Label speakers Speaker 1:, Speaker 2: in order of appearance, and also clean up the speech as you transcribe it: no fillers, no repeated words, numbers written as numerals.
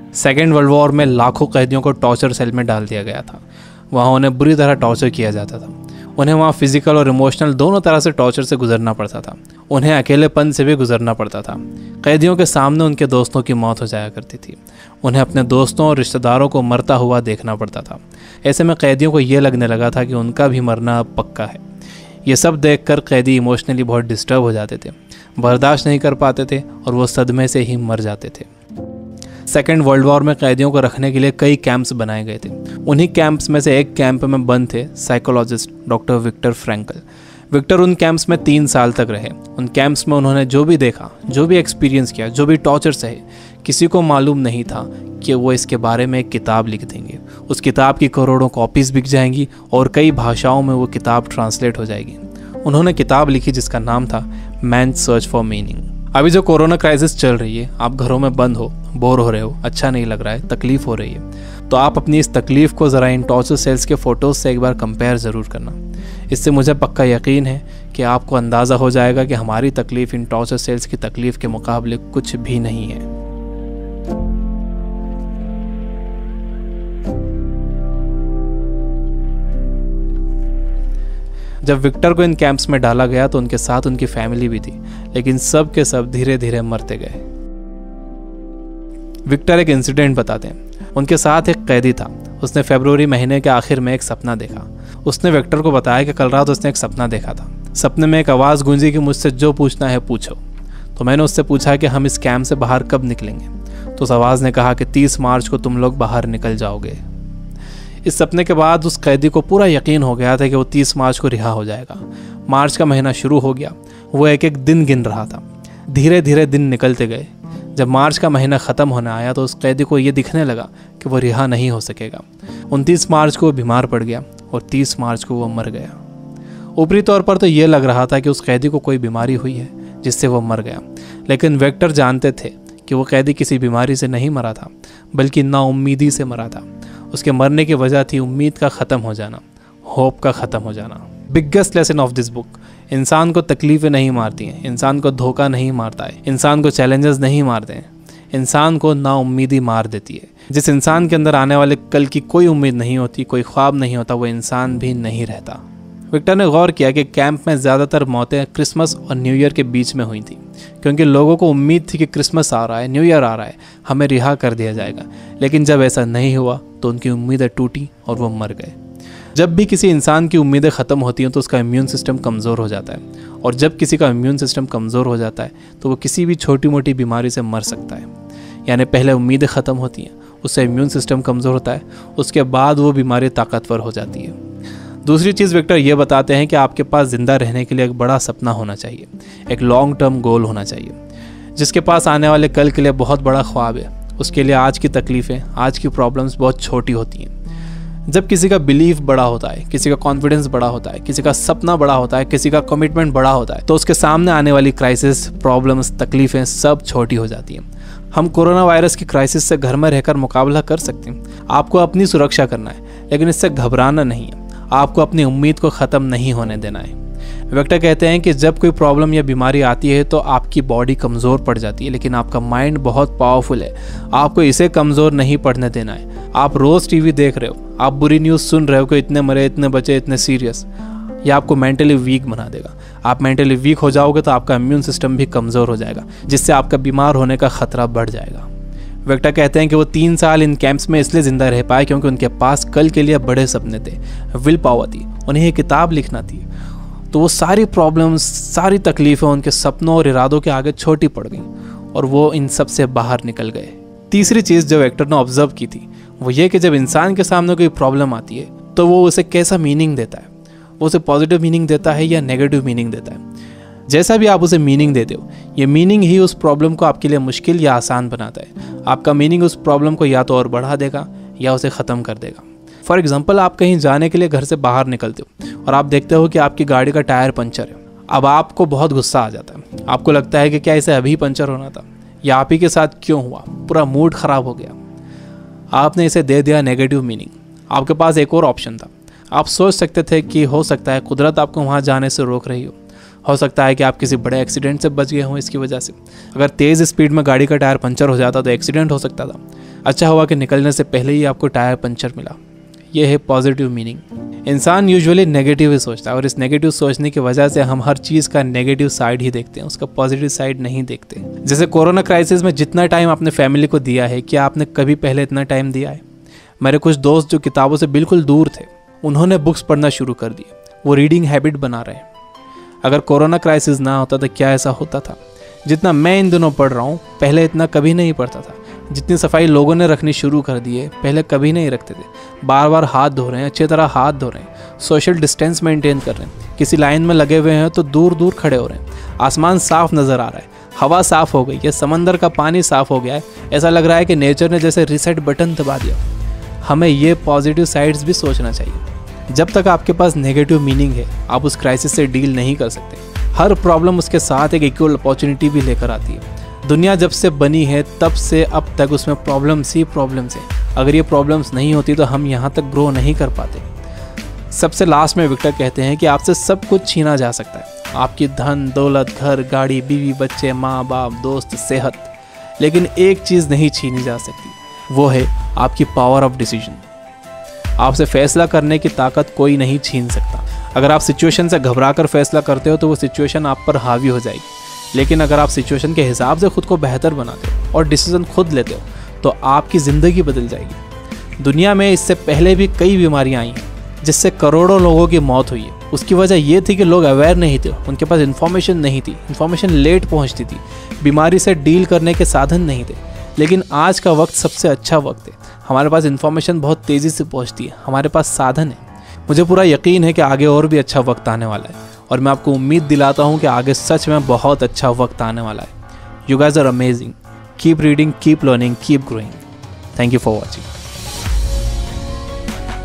Speaker 1: Second world war में लाखों कैदियों को टॉर्चर सेल में डाल दिया गया था। वहाँ उन्हें बुरी तरह टॉर्चर किया जाता था। उन्हें वहाँ फिजिकल और इमोशनल दोनों तरह से टॉर्चर से गुजरना पड़ता था। उन्हें अकेलेपन से भी गुजरना पड़ता था। कैदियों के सामने उनके दोस्तों की मौत हो जाया करती थी। उन्हें अपने दोस्तों और रिश्तेदारों को मरता हुआ देखना पड़ता था। ऐसे में कैदियों को ये लगने लगा था कि उनका भी मरना अब पक्का है। ये सब देखकर कैदी इमोशनली बहुत डिस्टर्ब हो जाते थे, बर्दाश्त नहीं कर पाते थे और वो सदमे से ही मर जाते थे। सेकेंड वर्ल्ड वॉर में कैदियों को रखने के लिए कई कैंप्स बनाए गए थे। उन्हीं कैंप्स में से एक कैंप में बंद थे psychologist doctor Viktor Frankl. Viktor उन कैंप्स में 3 साल तक रहे। उन कैंप्स में उन्होंने जो भी देखा, जो भी एक्सपीरियंस किया, जो भी टॉर्चर सहे, किसी को मालूम नहीं था कि वो इसके बारे में एक किताब लिख देंगे। उस किताब की करोड़ों कॉपीज़ बिक जाएंगी और कई भाषाओं में वो किताब ट्रांसलेट हो जाएगी। उन्होंने किताब लिखी जिसका नाम था मैन सर्च फॉर मीनिंग। अभी जो कोरोना क्राइसिस चल रही है, आप घरों में बंद हो, बोर हो रहे हो, अच्छा नहीं लग रहा है, तकलीफ हो रही है, तो आप अपनी इस तकलीफ को ज़रा इन टॉर्चर सेल्स के फ़ोटोज़ से एक बार कंपेयर ज़रूर करना। इससे मुझे पक्का यकीन है कि आपको अंदाज़ा हो जाएगा कि हमारी तकलीफ़ इन टॉर्चर सेल्स की तकलीफ़ के मुकाबले कुछ भी नहीं है। जब विक्टर को इन कैंप्स में डाला गया तो उनके साथ उनकी फैमिली भी थी, लेकिन सब के सब धीरे धीरे मरते गए। विक्टर एक इंसिडेंट बताते हैं। उनके साथ एक कैदी था। उसने फरवरी महीने के आखिर में एक सपना देखा। उसने विक्टर को बताया कि कल रात उसने एक सपना देखा था। सपने में एक आवाज़ गूंजी कि मुझसे जो पूछना है पूछो। तो मैंने उससे पूछा कि हम इस कैंप से बाहर कब निकलेंगे। तो उस आवाज़ ने कहा कि 30 मार्च को तुम लोग बाहर निकल जाओगे। इस सपने के बाद उस कैदी को पूरा यकीन हो गया था कि वो 30 मार्च को रिहा हो जाएगा। मार्च का महीना शुरू हो गया। वो एक एक दिन गिन रहा था। धीरे धीरे दिन निकलते गए। जब मार्च का महीना ख़त्म होने आया तो उस कैदी को ये दिखने लगा कि वो रिहा नहीं हो सकेगा। 29 मार्च को वो बीमार पड़ गया और 30 मार्च को वो मर गया। ऊपरी तौर पर तो ये लग रहा था कि उस कैदी को कोई बीमारी हुई है जिससे वो मर गया, लेकिन विक्टर जानते थे कि वो कैदी किसी बीमारी से नहीं मरा था, बल्कि नाउम्मीदी से मरा था। उसके मरने की वजह थी उम्मीद का ख़त्म हो जाना, होप का ख़त्म हो जाना। Biggest lesson of this book, इंसान को तकलीफ़ें नहीं मारती हैं, इंसान को धोखा नहीं मारता है, इंसान को चैलेंजेस नहीं मारते हैं, इंसान को नाउम्मीदी मार देती है। जिस इंसान के अंदर आने वाले कल की कोई उम्मीद नहीं होती, कोई ख्वाब नहीं होता, वो इंसान भी नहीं रहता। विक्टर ने गौर किया कि कैंप में ज़्यादातर मौतें क्रिसमस और न्यू ईयर के बीच में हुई थी, क्योंकि लोगों को उम्मीद थी कि क्रिसमस आ रहा है, न्यू ईयर आ रहा है, हमें रिहा कर दिया जाएगा। लेकिन जब ऐसा नहीं हुआ तो उनकी उम्मीदें टूटी और वो मर गए। जब भी किसी इंसान की उम्मीदें ख़त्म होती हैं तो उसका इम्यून सिस्टम कमज़ोर हो जाता है, और जब किसी का इम्यून सिस्टम कमज़ोर हो जाता है तो वो किसी भी छोटी मोटी बीमारी से मर सकता है। यानी पहले उम्मीदें ख़त्म होती हैं, उससे इम्यून सिस्टम कमज़ोर होता है, उसके बाद वो बीमारी ताकतवर हो जाती है। दूसरी चीज़ विक्टर ये बताते हैं कि आपके पास ज़िंदा रहने के लिए एक बड़ा सपना होना चाहिए, एक लॉन्ग टर्म गोल होना चाहिए। जिसके पास आने वाले कल के लिए बहुत बड़ा ख्वाब है, उसके लिए आज की तकलीफ़ें, आज की प्रॉब्लम्स बहुत छोटी होती हैं। जब किसी का बिलीफ बड़ा होता है, किसी का कॉन्फिडेंस बड़ा होता है, किसी का सपना बड़ा होता है, किसी का कमिटमेंट बड़ा होता है, तो उसके सामने आने वाली क्राइसिस, प्रॉब्लम्स, तकलीफ़ें सब छोटी हो जाती हैं। हम कोरोना वायरस की क्राइसिस से घर में रहकर मुकाबला कर सकते हैं। आपको अपनी सुरक्षा करना है, लेकिन इससे घबराना नहीं है। आपको अपनी उम्मीद को ख़त्म नहीं होने देना है। विक्टर कहते हैं कि जब कोई प्रॉब्लम या बीमारी आती है तो आपकी बॉडी कमज़ोर पड़ जाती है, लेकिन आपका माइंड बहुत पावरफुल है। आपको इसे कमज़ोर नहीं पड़ने देना है। आप रोज़ टीवी देख रहे हो, आप बुरी न्यूज़ सुन रहे हो कि इतने मरे, इतने बचे, इतने सीरियस, यह आपको मेंटली वीक बना देगा। आप मेंटली वीक हो जाओगे तो आपका इम्यून सिस्टम भी कमज़ोर हो जाएगा, जिससे आपका बीमार होने का ख़तरा बढ़ जाएगा। विक्टर कहते हैं कि वो 3 साल इन कैंप्स में इसलिए ज़िंदा रह पाए क्योंकि उनके पास कल के लिए बड़े सपने थे, विल पावर थी, उन्हें एक किताब लिखना थी। तो वो सारी प्रॉब्लम्स, सारी तकलीफ़ें उनके सपनों और इरादों के आगे छोटी पड़ गई और वो इन सब से बाहर निकल गए। तीसरी चीज़ जो विक्टर ने ऑब्जर्व की थी वो ये कि जब इंसान के सामने कोई प्रॉब्लम आती है तो वो उसे कैसा मीनिंग देता है। वो उसे पॉजिटिव मीनिंग देता है या नेगेटिव मीनिंग देता है। जैसा भी आप उसे मीनिंग देते हो, ये मीनिंग ही उस प्रॉब्लम को आपके लिए मुश्किल या आसान बनाता है। आपका मीनिंग उस प्रॉब्लम को या तो और बढ़ा देगा या उसे ख़त्म कर देगा। फॉर एग्जाम्पल, आप कहीं जाने के लिए घर से बाहर निकलते हो और आप देखते हो कि आपकी गाड़ी का टायर पंचर है। अब आपको बहुत गुस्सा आ जाता है। आपको लगता है कि क्या इसे अभी पंचर होना था, या आप ही के साथ क्यों हुआ, पूरा मूड ख़राब हो गया। आपने इसे दे दिया नेगेटिव मीनिंग। आपके पास एक और ऑप्शन था। आप सोच सकते थे कि हो सकता है कुदरत आपको वहाँ जाने से रोक रही हो, हो सकता है कि आप किसी बड़े एक्सीडेंट से बच गए हों इसकी वजह से। अगर तेज़ स्पीड में गाड़ी का टायर पंचर हो जाता तो एक्सीडेंट हो सकता था। अच्छा हुआ कि निकलने से पहले ही आपको टायर पंचर मिला। ये है पॉजिटिव मीनिंग। इंसान यूजुअली नेगेटिव ही सोचता है और इस नेगेटिव सोचने की वजह से हम हर चीज़ का नेगेटिव साइड ही देखते हैं, उसका पॉजिटिव साइड नहीं देखते। जैसे कोरोना क्राइसिस में जितना टाइम आपने फैमिली को दिया है, क्या आपने कभी पहले इतना टाइम दिया है? मेरे कुछ दोस्त जो किताबों से बिल्कुल दूर थे, उन्होंने बुक्स पढ़ना शुरू कर दिए। वो रीडिंग हैबिट बना रहे हैं। अगर कोरोना क्राइसिस ना होता तो क्या ऐसा होता था? जितना मैं इन दिनों पढ़ रहा हूँ, पहले इतना कभी नहीं पढ़ता था। जितनी सफाई लोगों ने रखनी शुरू कर दी है, पहले कभी नहीं रखते थे। बार बार हाथ धो रहे हैं, अच्छी तरह हाथ धो रहे हैं, सोशल डिस्टेंस मेंटेन कर रहे हैं। किसी लाइन में लगे हुए हैं तो दूर दूर खड़े हो रहे हैं। आसमान साफ नज़र आ रहा है, हवा साफ हो गई है, समंदर का पानी साफ हो गया है। ऐसा लग रहा है कि नेचर ने जैसे रीसेट बटन दबा दिया। हमें ये पॉजिटिव साइड्स भी सोचना चाहिए। जब तक आपके पास नेगेटिव मीनिंग है, आप उस क्राइसिस से डील नहीं कर सकते। हर प्रॉब्लम उसके साथ एक इक्वल अपॉर्चुनिटी भी लेकर आती है। दुनिया जब से बनी है तब से अब तक उसमें प्रॉब्लम्स ही प्रॉब्लम्स है। अगर ये प्रॉब्लम्स नहीं होती तो हम यहाँ तक ग्रो नहीं कर पाते। सबसे लास्ट में विक्टर कहते हैं कि आपसे सब कुछ छीना जा सकता है, आपकी धन दौलत, घर, गाड़ी, बीवी, बच्चे, माँ बाप, दोस्त, सेहत, लेकिन एक चीज़ नहीं छीनी जा सकती, वो है आपकी पावर ऑफ डिसीजन। आपसे फैसला करने की ताकत कोई नहीं छीन सकता। अगर आप सिचुएशन से घबरा कर फैसला करते हो तो वो सिचुएशन आप पर हावी हो जाएगी, लेकिन अगर आप सिचुएशन के हिसाब से खुद को बेहतर बनाते हो और डिसीजन खुद लेते हो तो आपकी ज़िंदगी बदल जाएगी। दुनिया में इससे पहले भी कई बीमारियां आई हैं जिससे करोड़ों लोगों की मौत हुई है। उसकी वजह ये थी कि लोग अवेयर नहीं थे, उनके पास इन्फॉर्मेशन नहीं थी, इन्फॉर्मेशन लेट पहुंचती थी, बीमारी से डील करने के साधन नहीं थे। लेकिन आज का वक्त सबसे अच्छा वक्त है। हमारे पास इन्फॉर्मेशन बहुत तेज़ी से पहुंचती है, हमारे पास साधन है। मुझे पूरा यकीन है कि आगे और भी अच्छा वक्त आने वाला है और मैं आपको उम्मीद दिलाता हूँ कि आगे सच में बहुत अच्छा वक्त आने वाला है। You guys are amazing. Keep reading, keep learning, keep growing. Thank you for watching.